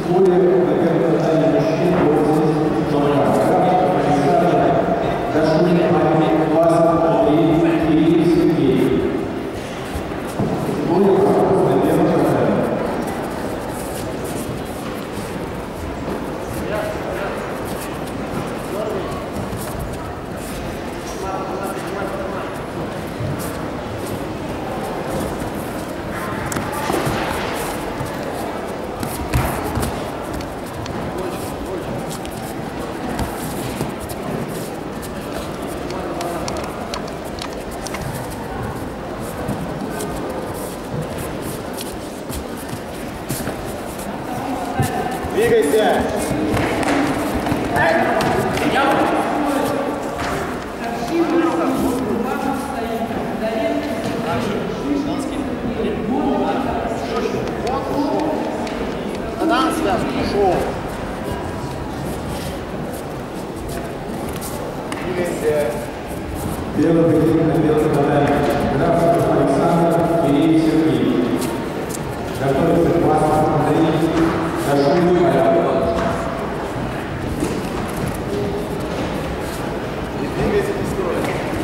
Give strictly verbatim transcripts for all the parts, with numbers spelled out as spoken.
Двигайся! Тогда он связан. Шоу. Двигайся. Белый поединок на белом татаме. Графов Александр, Киреев Сергей. Готовится Классов Андрей, Дашуев Аля. Двигайся быстрее.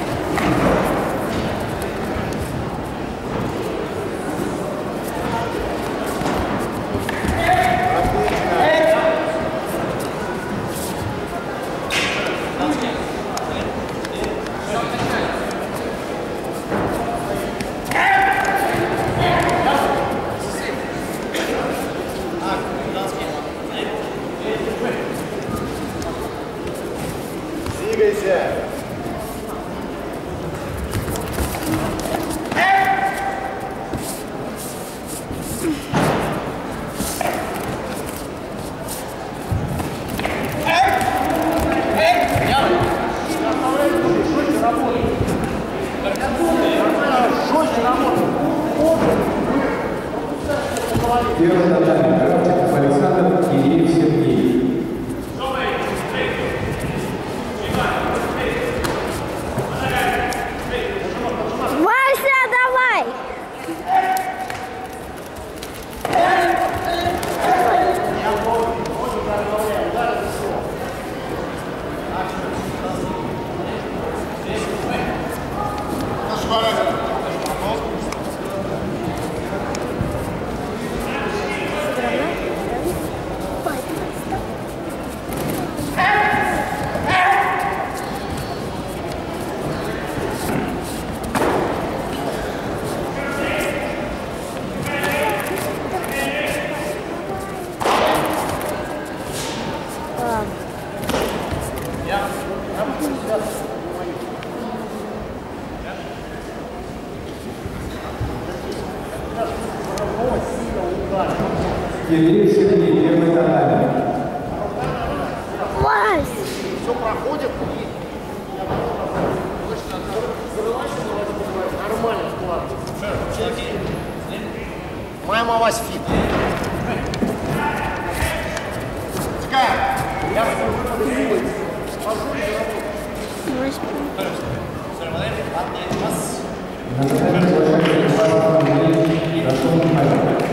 Двигайся! Первый татами. Графов Александр, Киреев Сергей. Киреев Сергей, первый татами. Все проходит. Нормально вкладывается. Моя мама фит. Тикай. Я На татаме совершает Классов Андрей, Дашуев Аля.